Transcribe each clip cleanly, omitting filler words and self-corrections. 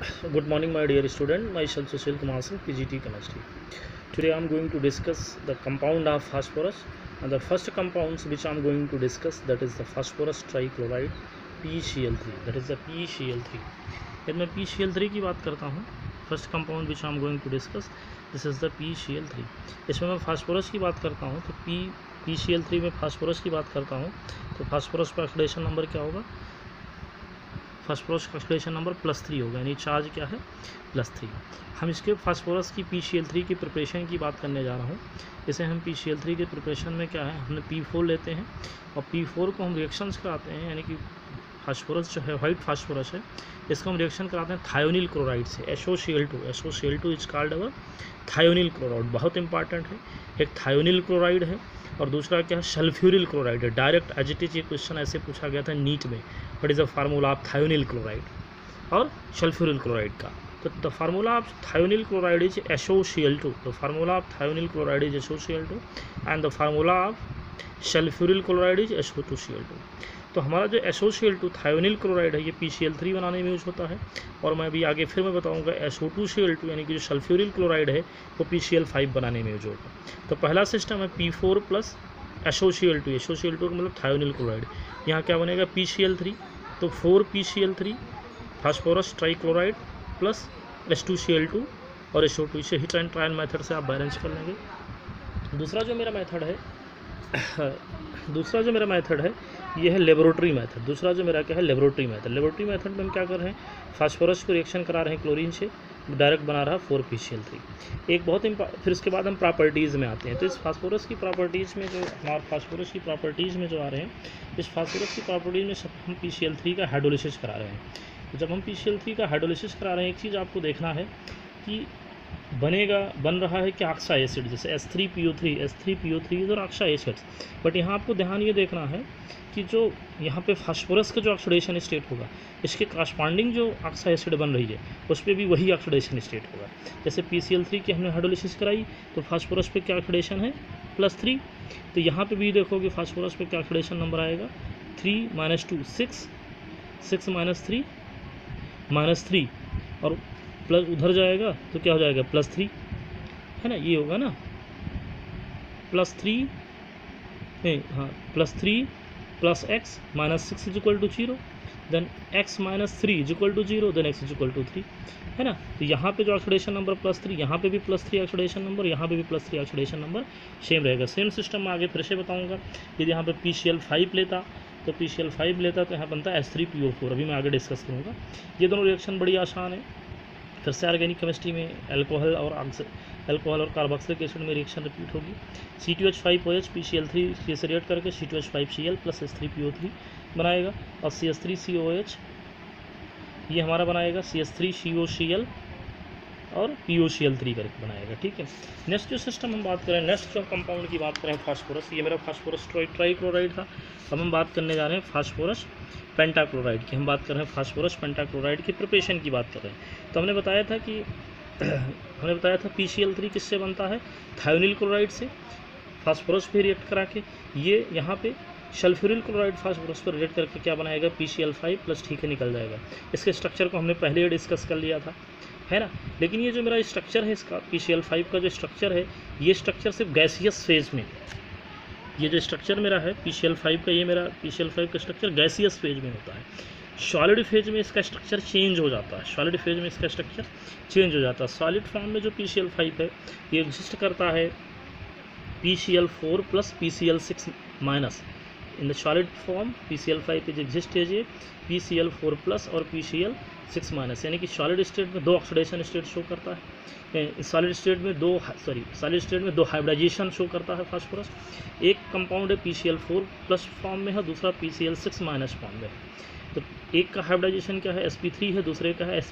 Good morning, my dear student. Myself Sushil Kumar Singh, PGT Chemistry. Today I am going to discuss the compound of phosphorus, and the first compounds which I am going to discuss, that is the phosphorus trichloride PeCl3. That is the PeCl3. यदि मैं PeCl3 की बात करता हूँ, first compound which I am going to discuss, this is the PeCl3. इसमें मैं phosphorus की बात करता हूँ तो PeCl3 में फास्फोरस की बात करता हूँ तो फास्फोरस का ऑक्सीडेशन नंबर क्या होगा? फास्फोरस का ऑक्सीडेशन नंबर +3 होगा, यानी चार्ज क्या है? +3. हम इसके फास्फोरस की PeCl3 की प्रिपरेशन की बात करने जा रहा हूँ. इसे हम PeCl3 के प्रिपरेशन में क्या है, हमने P4 लेते हैं और P4 को हम रिएक्शंस कराते हैं, यानी कि फास्फोरस जो है वाइट फास्फोरस है, इसको हम रिएक्शन कराते हैं थायोनिल क्लोराइड से, SOCl2 is called our thionyl chloride. बहुत इंपॉर्टेंट है. एक थायोनिल क्लोराइड है और दूसरा क्या है, सल्फ्यूरिल क्लोराइड है. डायरेक्ट एजिटी क्वेश्चन ऐसे पूछा गया था नीट में, what is the formula of thionyl chloride और सल्फ्यूरिल क्लोराइड का. तो the formula of thionyl chloride is SOCl2. The formula of thionyl chloride is SOCl2 and the formula of sulphuryl chloride is SO2Cl2. तो हमारा जो SOCl2 thionyl chloride है ये PeCl3 बनाने में यूज़ होता है, और मैं अभी आगे फिर मैं बताऊंगा SO2Cl2 यानी कि जो सल्फ्यूरिल क्लोराइड है वो PeCl5 बनाने में यूज होगा. तो पहला सिस्टम है P4 प्लस SOCl2. SOCl2 का मतलब थायोनिल क्लोराइड. यहाँ क्या बनेगा? PeCl3. तो 4PeCl3 phosphorus trichloride plus H2Cl2 और SO2. इसे हिट एंड ट्रायल मेथड से आप बैलेंस कर लेंगे. दूसरा जो मेरा मेथड है ये है लेबोरेटरी मेथड. दूसरा जो मेरा क्या है, लेबोरेटरी मेथड में हम क्या कर रहे हैं, फास्फोरस को रिएक्शन करा रहे हैं क्लोरीन से, डायरेक्ट बना रहा 4PeCl3. एक बहुत फिर उसके बाद हम प्रॉपर्टीज़ में आते हैं. तो इस फास्फोरस की प्रॉपर्टीज़ में जो हमारे फास्फोरस की प्रॉपर्टीज़ में जो आ रहे हैं, इस फास्फोरस की प्रॉपर्टीज़ में सब हम PeCl3 का हाइड्रोलिसिस करा रहे हैं. तो जब हम PeCl3 का हाइड्रोलिसिस करा रहे हैं, एक चीज़ आपको देखना है कि बन रहा है कि ऑक्सा एसिड, जैसे S3PO3 और ऑक्सा एसिड्स. बट यहाँ आपको ध्यान ये देखना है कि जो यहाँ पे फास्फोरस का जो ऑक्सीडेशन स्टेट होगा, इसके करस्पॉन्डिंग जो ऑक्सा एसिड बन रही है उस पर भी वही ऑक्सीडेशन स्टेट होगा. जैसे PeCl3 की हमने हाइड्रोलिसिस कराई तो फास्फोरस पे क्या ऑक्सीडेशन है? +3. तो यहाँ पे भी देखोगे फास्फोरस पे क्या ऑक्सीडेशन नंबर आएगा? 3 - 2 6, 6 - 3 -3, और प्लस उधर जाएगा तो क्या हो जाएगा? +3 है ना, ये होगा ना +3 नहीं, हाँ +3 + x - 6 = 0, then x - 3 = 0, then x = 3 है ना. तो यहाँ पे जो ऑक्सीडेशन नंबर +3, यहाँ पे भी +3 ऑक्सीडेशन नंबर, यहाँ पे भी +3 ऑक्सीडेशन नंबर सेम रहेगा. सेम सिस्टम में आगे फिर से बताऊँगा. यदि यहाँ पे PeCl5 लेता तो यहाँ बनता है S3PO4. अभी मैं आगे डिस्कस करूँगा. ये दोनों रिएक्शन बड़ी आसान है. फिर से ऑर्गेनिक केमिस्ट्री में अल्कोहल और कार्बोक्सिलिक एसिड में रिएक्शन रिपीट होगी. C2H5OH PeCl3 से रिएक्ट करके C2H5Cl प्लस S3PO3 बनाएगा, और CH3COH ये हमारा बनाएगा CH3COCl और POCl3 करके बनाएगा. ठीक है. नेक्स्ट जो सिस्टम हम बात करें, नेक्स्ट जो कंपाउंड की बात करें फास्फोरस, ये मेरा फास्फोरस ट्राइक्लोराइड था. अब हम बात करने जा रहे हैं फास्फोरस पेंटाक्लोराइड की. हम बात कर रहे हैं फास्फोरस पेंटाक्लोराइड की प्रिपरेशन की बात कर रहे हैं. तो हमने बताया था PeCl3 किससे बनता है? थायोनिल क्लोराइड से. फास्फोरस पे रिएक्ट करा के ये यहाँ पे सल्फ्यूरिल क्लोराइड फास्फोरस पर रिएक्ट करके क्या बनाएगा? PeCl5 plus. ठीक है, निकल जाएगा. इसके स्ट्रक्चर को हमने पहले ही डिस्कस कर लिया था, है ना. लेकिन ये जो मेरा स्ट्रक्चर है इसका PeCl5 का जो स्ट्रक्चर है, ये स्ट्रक्चर सिर्फ गैसियस फेज में, ये जो स्ट्रक्चर मेरा है PeCl5 का, ये मेरा PeCl5 का स्ट्रक्चर गैसियस फेज में होता है. सॉलिड फेज में इसका स्ट्रक्चर चेंज हो जाता है. सॉलिड फॉर्म में जो PeCl5 है ये एग्जिस्ट करता है PeCl4 plus PeCl6 minus. In the solid form PeCl5 is exist as a PeCl4 plus और PeCl6 माइनस, यानी कि सॉलिड स्टेट में 2 ऑक्सीडेशन स्टेट शो करता है. सॉलिड स्टेट में 2 हाइब्रिडाइजेशन शो करता है फास्फोरस. एक कंपाउंड है PeCl4 प्लस फॉर्म में है, दूसरा PeCl6 माइनस फॉर्म में है. तो एक का हाइब्रिडाइजेशन क्या है? sp3 है, दूसरे का है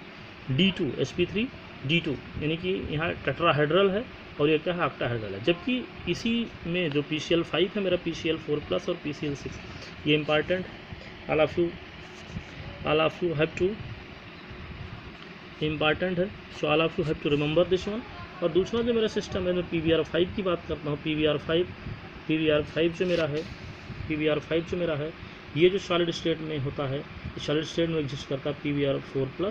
sp3d2, यानी कि यहाँ टेट्राहाइड्रल है और ये क्या है? ऑक्टाहाइड्रल है. जबकि इसी में जो PeCl5 है मेरा PeCl4 प्लस और PeCl6, ये important. All of you have to important है, so all of you have to remember this one. और दूसरा जो मेरा सिस्टम है, मैं PbR5 की बात करता हूँ. PbR5 जो मेरा है ये जो सॉलिड स्टेट में होता है, सॉलिड स्टेट में एग्जिस्ट करता है PbR4 प्लस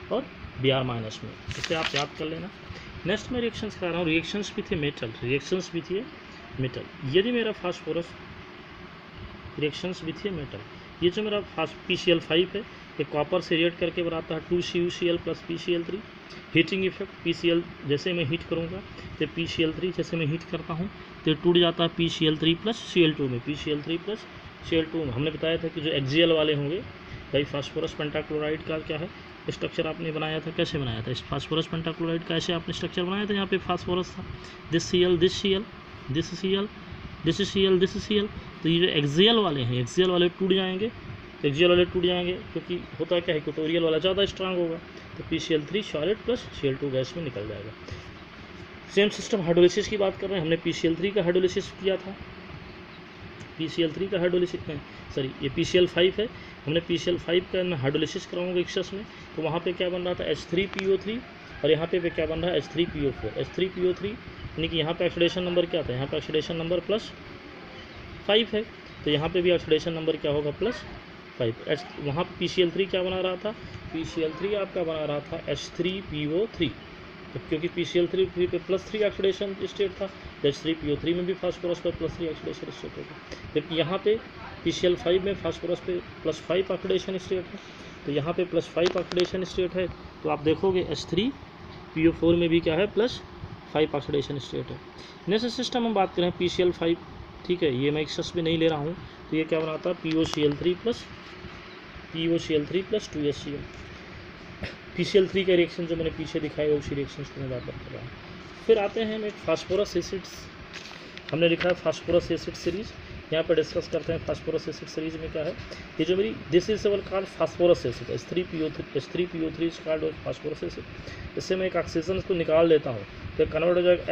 और Br माइनस में, इसे आप याद कर लेना। नेक्स्ट मैं रिएक्शंस करा रहा हूँ, रिएक्शंस भी थे मेटल, रिएक्शंस भी थे मेटल। यदि मेरा फास्फोरस रिएक्शंस भी थे मेटल, ये जो मेरा PCl5 है ये कॉपर से रिएक्ट करके बनाता है 2CuCl plus PCl3। Heating effect PCl जैसे मैं हीट करूँगा तो PCl3 जैसे मैं हीट करता हूँ तो टूट जाता है PCl3 प्लस Cl2 में, PCl3 प्लस Cl2 में। हमने बताया था कि जो एक्सियल वाले होंगे भाई फास्फोरस पेंटाक्लोराइड का क्या है स्ट्रक्चर आपने बनाया था, कैसे बनाया था इस फास्फोरस पेंटाक्लोराइड का, ऐसे आपने स्ट्रक्चर बनाया था। यहाँ पे फास्फोरस था, this Cl this Cl this Cl this Cl this Cl। तो ये जो एक्सियल वाले हैं, एक्सियल वाले टूट जाएंगे, एक्सियल वाले टूट जाएंगे क्योंकि होता क्या है इक्वेटोरियल वाला ज़्यादा स्ट्रांग होगा, तो PCl3 solid plus Cl2 gas में निकल जाएगा। सेम सिस्टम हाइड्रोलिसिस की बात कर रहे हैं, हमने PCl3 का हाइड्रोलिसिस किया था, PCl3 का हाइड्रोलिसिस सॉरी ये PCl5 है, हमने PCl5 का मैं हाइड्रोलिसिस कराऊंगा एक्सेस में, तो वहाँ पे क्या बन रहा था H3PO3 और यहाँ पे क्या बन रहा है H3PO4। H3PO3 यानी कि यहाँ पे ऑक्सीडेशन नंबर क्या था, यहाँ पे ऑक्सीडेशन नंबर +5 है, तो यहाँ पे भी ऑक्सीडेशन नंबर क्या होगा +5। वहाँ पे PCl3 क्या बना रहा था, PCl3 आपका बना रहा था H3PO3, तो क्योंकि PCl3 पे +3 ऑक्सीडेशन स्टेट था, H3PO3 में भी फास्फोरस पर +3 ऑक्सीडेशन स्टेट होगा। जबकि यहाँ पे PCl5 में फास्फोरस पे +5 ऑक्सीडेशन स्टेट है, तो यहाँ पे +5 ऑक्सीडेशन स्टेट है, तो आप देखोगे H3PO4 में भी क्या है +5 ऑक्सीडेशन स्टेट है। नेक्स्ट सिस्टम हम बात करें PCl5, ठीक है, ये मैं एक्सेस में नहीं ले रहा हूँ, तो ये क्या बनाता है POCl3 प्लस 2HCl। PCl3 का रिएक्शन जो मैंने पीछे दिखाया उसी रिएक्शन की मैं बात कर रहा हूँ। फिर आते हैं हम एक फास्फोरस एसिड्स, हमने लिखा है फास्फोरस एसिड सीरीज, यहाँ पर डिस्कस करते हैं फास्फोरस एसिड सीरीज में क्या है। ये जो मेरी this is our called phosphorous acid, H3PO3 is called phosphorous acid. इससे मैं एक ऑक्सीजन को निकाल देता हूँ तो कन्वर्ट हो जाएगा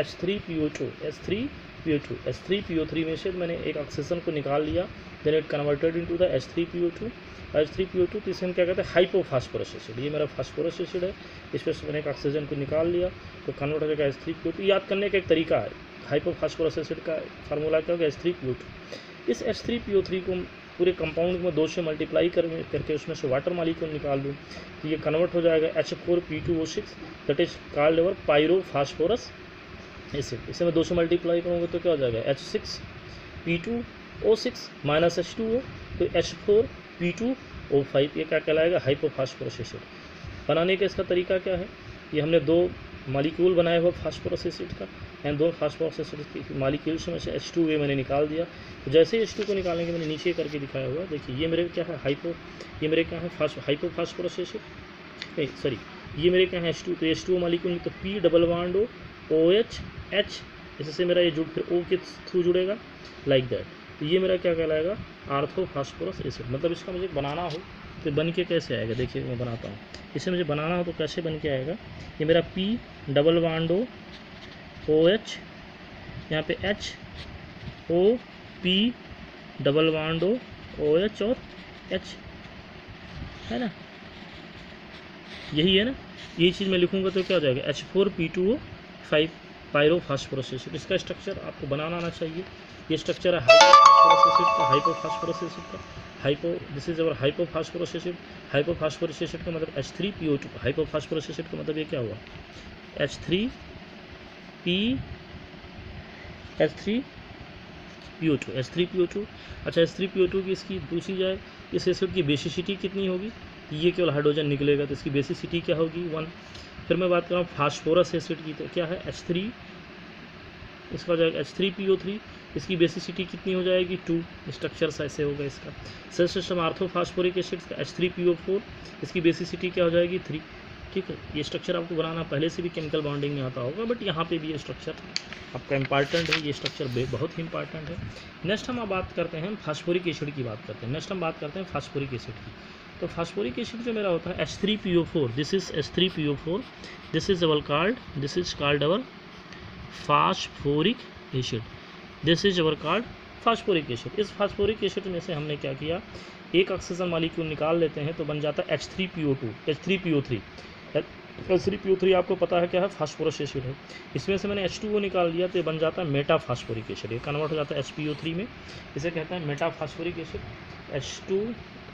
H3PO3 में से मैंने एक ऑक्सीजन को निकाल लिया, then it converted into the H3PO2। तो इसे हम क्या कहते हैं हाइपोफास्फोरस एसिड। ये मेरा फास्फोरस एसिड है, इसमें से मैंने एक ऑक्सीजन को निकाल लिया तो कन्वर्ट हो जाएगा H3PO2। याद करने का एक तरीका है, हाइपोफास्फोरस एसिड का फार्मूला क्या होगा H3PO2। इस H3PO3 को पूरे कंपाउंड में 2 से मल्टीप्लाई करके उसमें से वाटर मॉलिक्यूल निकाल दूँ तो ये कन्वर्ट हो जाएगा H4P2O6, that is called our pyrophosphorous acid. इसे मैं 2 से मल्टीप्लाई करूँगा तो क्या हो जाएगा H6P2O6 माइनस H2O, तो H4P2O5, ये क्या कहलाएगा हाइपोफास्फोरस एसिड। बनाने का इसका तरीका क्या है, ये हमने 2 मॉलिक्यूल बनाया हुआ फास्फोरस एसिड का, एंड 2 फास्फोरस एसिड की मॉलिक्यूल्स में से H2A मैंने निकाल दिया। तो जैसे ही H2 को निकालने के मैंने नीचे करके दिखाया हुआ, देखिए ये मेरे क्या है ये मेरे क्या है हाइपोफास्फोरस एसिड, नहीं सॉरी ये मेरे क्या है H2, तो H2O मॉलिक्यूल तो P double bond OH H, इससे मेरा ये जुड़ फिर O के थ्रू जुड़ेगा लाइक दैट। तो ये मेरा क्या कहलाएगा आर्थोफास्फोरस एसिड। मतलब इसका मुझे बनाना हो तो बन के कैसे आएगा, देखिए मैं बनाता हूँ, इसे मुझे बनाना हो तो कैसे बन के आएगा। ये मेरा P डबल बॉन्ड OH, यहाँ पे H O P double bond OH और H है ना, यही है ना, यही चीज़ मैं लिखूँगा तो क्या हो जाएगा H4P2O5 पायरोफास्फोरस एसिड। इसका स्ट्रक्चर आपको बनाना आना चाहिए। ये स्ट्रक्चर है हाइपोफास्फोरस एसिड का, this is our hypophosphorous acid. Hypophosphorous acid का मतलब H3PO2, हाइपोफास्फोरस एसिड का मतलब ये क्या हुआ H3PO2। अच्छा H3PO2 की इसकी पूछी जाए इस एसिड की बेसिसिटी कितनी होगी, ये केवल हाइड्रोजन निकलेगा तो इसकी बेसिसिटी क्या होगी 1। फिर मैं बात कर रहा हूँ फास्फोरस एसिड की, तो क्या है H3, इसका हो जाएगा H3PO3, इसकी बेसिसिटी कितनी हो जाएगी 2। स्ट्रक्चर ऐसे होगा इसका। सेल सिस्टम आर्थोफास्फोरिक एसिड का H3PO4, इसकी बेसिसिटी क्या हो जाएगी 3। ठीक है, ये स्ट्रक्चर आपको बनाना पहले से भी केमिकल बॉन्डिंग में आता होगा, बट यहाँ पे भी ये स्ट्रक्चर आपका इंपॉर्टेंट है, ये स्ट्रक्चर बहुत ही इंपॉर्टेंट है। नेक्स्ट हम बात करते हैं फास्फोरिक एसिड की बात करते हैं। नेक्स्ट हम बात करते हैं फास्फोरिक एसिड की। तो फास्फोरिक एसिड जो मेरा होता है H3PO4, this is H3PO4, this is called our phosphoric acid, this is our called phosphoric acid. इस फास्फोरिक एसिड में से हमने क्या किया, एक ऑक्सीजन मॉलिक्यूल निकाल लेते हैं तो बन जाता है H3PO3। H3PO3 आपको पता है क्या है फास्फोरस एसिड है। इसमें से मैंने H2O निकाल लिया तो ये बन जाता है मेटाफास्फोरिक एसिड, ये कन्वर्ट हो जाता है HPO3 में, इसे कहते हैं मेटाफास्फोरिक एसिड।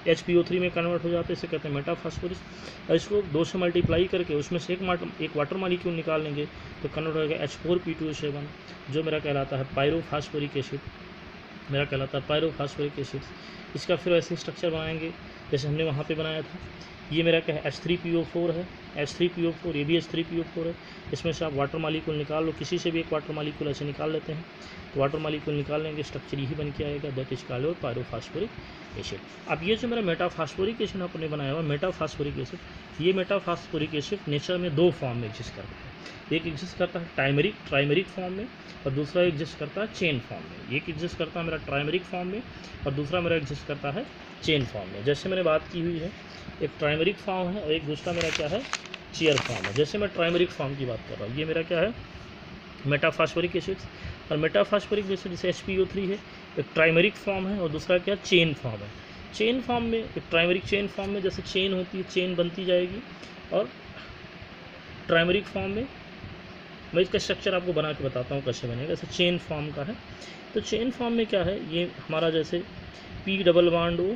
HPO3 में कन्वर्ट हो जाते हैं, इसे कहते हैं मेटाफॉस्फोरस। और इसको 2 से मल्टीप्लाई करके उसमें से एक वाटर मॉलिक्यूल निकाल लेंगे तो कन्वर्ट हो जाएगा H4P2O7, जो मेरा कहलाता है पायरोफॉस्फोरिक एसिड, मेरा कहलाता है पायरोफॉस्फोरिक एसिड। इसका फिर ऐसे स्ट्रक्चर बनाएंगे जैसे हमने वहाँ पे बनाया था। ये मेरा क्या है H3PO4 है, H3PO4, ये भी H3PO4 है। इसमें से आप वाटर मॉलिक्यूल निकाल लो, किसी से भी एक वाटर मॉलिक्यूल ऐसे निकाल लेते हैं तो वाटर मॉलिक्यूल निकाल लेंगे, स्ट्रक्चर यही बन के आएगा, that is called pyrophosphoric acid. अब ये जो मेरा मेटाफॉस्फोरिक एसिड आपने बनाया हुआ मेटाफॉस्फोरिक एसिड, ये मेटाफॉस्फोरिक एसिड नेचर में 2 फॉर्म में एग्जिस्ट करता है। एक एग्जिस्ट करता है ट्राइमेरिक फॉर्म में और दूसरा एग्जिस्ट करता है चेन फॉर्म में। एक एग्जिस्ट करता है मेरा ट्राइमेरिक फॉर्म में और दूसरा मेरा एग्जिस्ट करता है चेन फॉर्म में। जैसे मैंने बात की हुई है, एक ट्राइमेरिक फॉर्म है और एक दूसरा मेरा क्या है चेयर फॉर्म है। जैसे मैं ट्राइमेरिक फॉर्म की बात कर रहा हूँ, ये मेरा क्या है मेटाफॉस्फोरिक एसिड, और मेटाफॉस्फोरिक एसिड जैसे HPO3 है, एक ट्राइमेरिक फॉर्म है और दूसरा क्या चेन फॉर्म है। चेन फॉर्म में एक ट्राइमेरिक चेन फॉर्म में जैसे चेन होती है, चेन बनती जाएगी, और ट्राइमेरिक फॉर्म में मैं इसका स्ट्रक्चर आपको बना के बताता हूँ कैसे बनेगा। जैसे चेन फॉर्म का है तो चेन फॉर्म में क्या है, ये हमारा जैसे P double bond O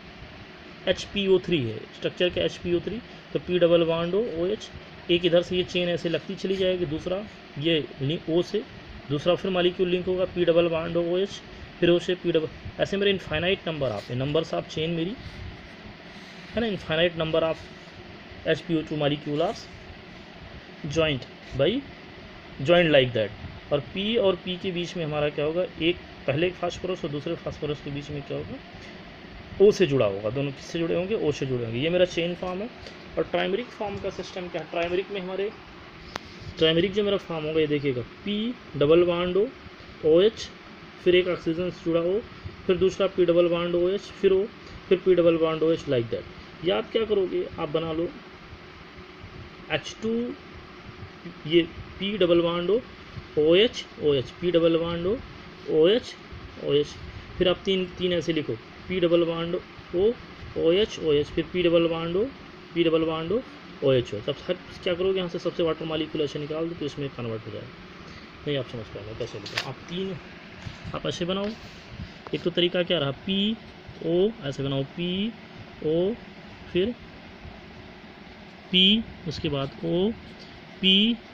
HPO3 है, स्ट्रक्चर का HPO3, तो P double bond O OH, एक इधर से ये चेन ऐसे लगती चली जाएगी, दूसरा ये लिंक O से दूसरा फिर मॉलिक्यूल लिंक होगा P डबल बॉन्ड OH, फिर O से P डबल, ऐसे मेरे इनफाइनाइट नंबर आप नंबर्स ऑफ चेन मेरी है ना, infinite number of HPO2 molecule are joint like that. और P और P के बीच में हमारा क्या होगा, एक पहले फास्फोरस और दूसरे फास्फोरस के बीच में क्या होगा, O से जुड़ा होगा, दोनों किससे जुड़े होंगे, O से जुड़े होंगे। ये मेरा चेन फॉर्म है। और ट्राइमेरिक फॉर्म का सिस्टम क्या है, ट्राइमेरिक में हमारे ट्राइमेरिक जो मेरा फॉर्म होगा ये देखिएगा P double bond O OH, फिर एक ऑक्सीजन से जुड़ा O, फिर दूसरा P डबल बॉन्ड OH, फिर O, फिर P double bond OH like that. या आप क्या करोगे, आप बना लो H2, ये P double bond O OH OH, P double bond O OH OH, फिर आप तीन ऐसे लिखो P double bond O OH OH, फिर P double bond O OH हो। तब क्या करोगे, यहाँ से सबसे वाटर मॉलिक्यूल ऐसे निकाल दो तो इसमें कन्वर्ट हो जाएगा। नहीं आप समझ पाएंगे कैसे लिखो, आप ऐसे बनाओ। एक तो तरीका क्या रहा, PO ऐसे बनाओ, PO, फिर P, उसके बाद OP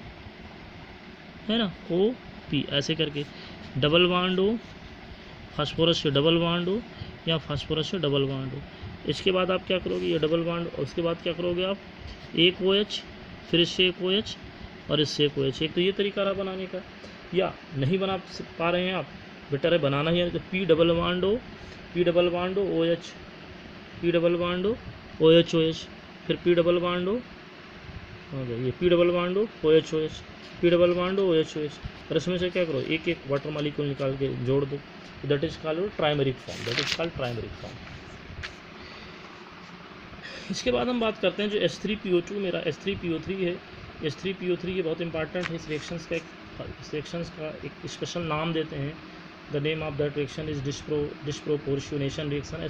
है ना, OP, ऐसे करके डबल बॉन्ड O, फास्फोरस से डबल बॉन्ड O या फास्फोरस से डबल बॉन्ड O। इसके बाद आप क्या करोगे, ये डबल बॉन्ड, और उसके बाद क्या करोगे आप, एक OH, फिर इससे एक OH और इससे एक OH। एक तो ये तरीका रहा बनाने का। या नहीं बना पा रहे हैं आप, बेटर है बनाना ही है तो P double bond O OH, P double bond O OH OH, फिर P डबल बॉन्ड O हो गया, ये P double bond O OH OH, P double bond O OH OH। और इसमें से क्या करो, एक एक वाटर मॉलिक्यूल निकाल के जोड़ दो, that is called trimeric form, इसके बाद हम बात करते हैं जो H3PO2 मेरा H3PO3 है। H3PO3 ये बहुत इंपॉर्टेंट है, इस रिएक्शंस का एक स्पेशल नाम देते हैं। The name of that reaction is disproportionation reaction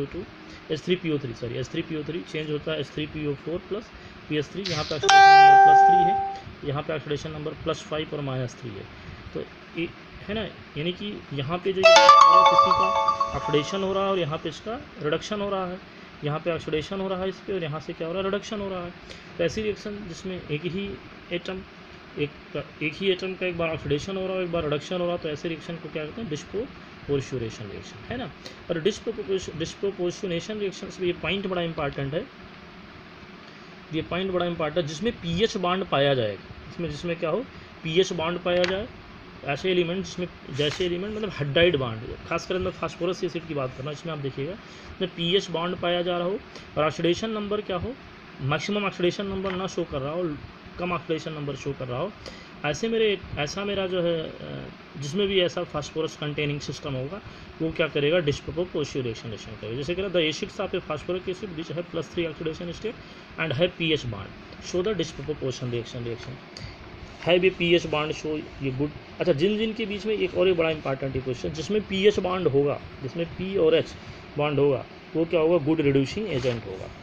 H3PO3 change होता है H3PO4 प्लस PS3। यहाँ पे ऑक्सीडेशन नंबर +3 है, यहाँ पे ऑक्सीडेशन नंबर +5 और -3 है। तो है ना, यानी कि यहाँ पे जो किसी का ऑक्सीडेशन हो रहा है और यहाँ पे इसका रिडक्शन हो रहा है, यहाँ पे ऑक्सीडेशन हो रहा है इस पर और यहाँ से क्या हो रहा है, रिडक्शन हो रहा है। तो ऐसी रिएक्शन जिसमें एक ही एटम का एक बार ऑक्सीडेशन हो रहा है, एक बार रिडक्शन हो रहा है, तो ऐसे रिएक्शन को क्या कहते हैं, डिस्प्रोपोर्शनेशन रिएक्शन, है ना। और डिस्प्रोपोर्शनेशन रिएक्शन में ये पॉइंट बड़ा इंपॉर्टेंट है, जिसमें पीएच बॉन्ड पाया जाएगा, जिसमें क्या हो, पीएच बॉन्ड पाया जाए। ऐसे एलिमेंट जैसे एलिमेंट मतलब हाइड्राइड बॉन्ड, खासकर मैं फास्फोरस एसिड की बात कर रहा हूँ, इसमें आप देखिएगा जब पीएच बॉन्ड पाया जा रहा हो और ऑक्सीडेशन नंबर क्या हो, मैक्सिमम ऑक्सीडेशन नंबर ना शो कर रहा हो, कम ऑक्सीडेशन नंबर शो कर रहा हो, ऐसा मेरा जो है जिसमें भी ऐसा फास्फोरस कंटेनिंग सिस्टम होगा वो क्या करेगा, डिस्प्रोपोर्शनेशन रिएक्शन करेगा। जैसे कह the acids of a phosphoric acid which है +3 ऑक्सीडेशन स्टेट एंड है PH bond show the disproportion reaction है भी पीएच बॉन्ड शो, ये गुड। अच्छा, जिन के बीच में एक और बड़ा इंपॉर्टेंट क्वेश्चन, जिसमें पीएच बॉन्ड होगा, जिसमें P और H बॉन्ड होगा, वो क्या होगा, गुड रिड्यूसिंग एजेंट होगा।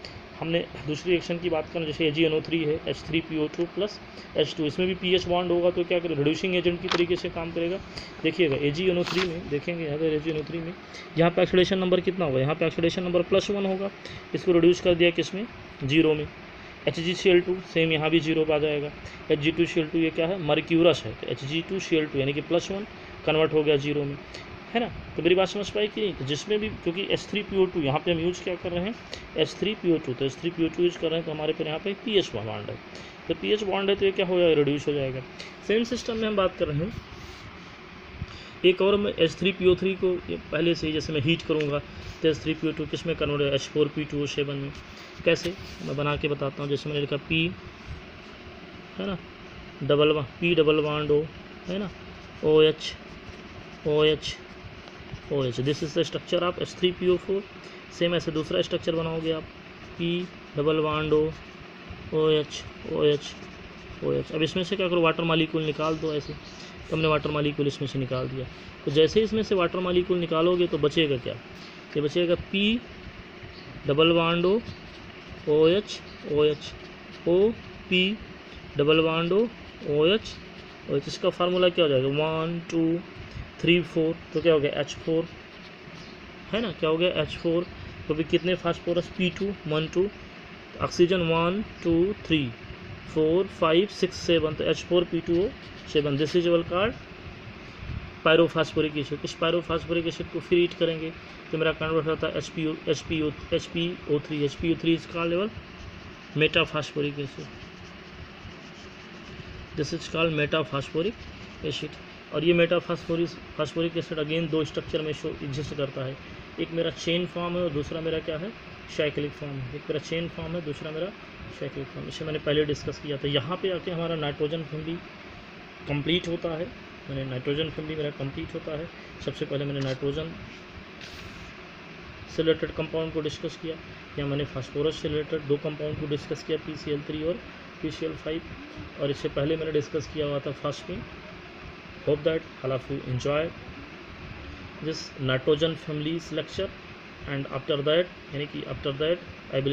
हमने दूसरी रिएक्शन की बात करें, जैसे AgNO3 है H3PO2 प्लस H2, इसमें भी pH बॉन्ड होगा तो क्या करेगा, रिड्यूसिंग एजेंट की तरीके से काम करेगा। देखिएगा AgNO3 में, देखेंगे यहाँ पर AgNO3 में यहाँ पे ऑक्सीडेशन नंबर कितना होगा, यहाँ पे ऑक्सीडेशन नंबर +1 होगा, इसको रिड्यूस कर दिया किसमें, 0 में। HgCl2 सेम यहाँ भी 0 पर आ जाएगा। Hg2Cl2 ये क्या है, मर्क्यूरस है, तो Hg2Cl2 यानी कि +1 कन्वर्ट हो गया 0 में, है ना। तो मेरी बात समझ पाई कि नहीं। तो जिसमें भी, क्योंकि H3PO2 यहाँ पे हम यूज़ क्या कर रहे हैं, H3PO2, तो H3PO2 यूज़ कर रहे हैं तो हमारे पर यहाँ पे pH बॉन्ड है, तो pH बॉन्ड है तो ये क्या हो जाएगा, रिड्यूस हो जाएगा। सेम सिस्टम में हम बात कर रहे हैं एक और, मैं H3PO3 को पहले से ही जैसे मैं हीट करूँगा तो H3PO2 किस में कन्वर्ट है, H4P2O7 में। कैसे, मैं बना के बताता हूँ। जैसे मैंने लिखा P, है ना, P डबल बॉन्ड O, है ना, OH OH OH, this is the structure of H3PO4। Same ऐसे दूसरा स्ट्रक्चर बनाओगे आप, P double bond O, OH OH OH। अब इसमें से क्या करो, वाटर मालिक्यूल निकाल दो ऐसे, तो हमने वाटर मालिक्यूल इसमें से निकाल दिया। तो जैसे ही इसमें से वाटर मालिक्यूल निकालोगे तो बचेगा क्या, ये बचेगा P double bond O, OH OH O, P double bond O, OH OH। इसका फार्मूला क्या हो जाएगा, 1 2 3 4, तो क्या हो गया H4, है ना, क्या हो गया H4। तो भी कितने फास्फोरस, P2 1 2, ऑक्सीजन 1 2 3 4 5 6 7, तो H4P2O7। This is our card pyrophosphoric acid. इस पायरोफास्फोरिक एसिड को फिर हीट करेंगे तो मेरा कन्वर्ट होता है HPO3। HPO3 is called level metaphosphoric acid, this is called metaphosphoric acid. और ये फास्फोरिक एसिड अगेन दो स्ट्रक्चर में एग्जिस्ट करता है, एक मेरा चेन फॉर्म है और दूसरा मेरा क्या है, साइक्लिक फॉर्म है। एक मेरा चेन फॉर्म है, दूसरा मेरा साइक्लिक फॉर्म, इसे मैंने पहले डिस्कस किया था। यहाँ पे आके हमारा नाइट्रोजन फैमिली कंप्लीट होता है, मैंने नाइट्रोजन फैमिली मेरा कंप्लीट होता है। सबसे पहले मैंने नाइट्रोजन से रिलेटेड कंपाउंड को डिस्कस किया, या मैंने फास्फोरस से रिलेटेड दो कंपाउंड को डिस्कस किया, PCl3 और PCl5, और इससे पहले मैंने डिस्कस किया हुआ था phosphine. Hope that all of you enjoy this nitrogen families lecture, and after that I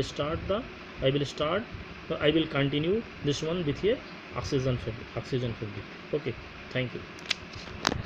will continue this one with a oxygen family. Okay, thank you.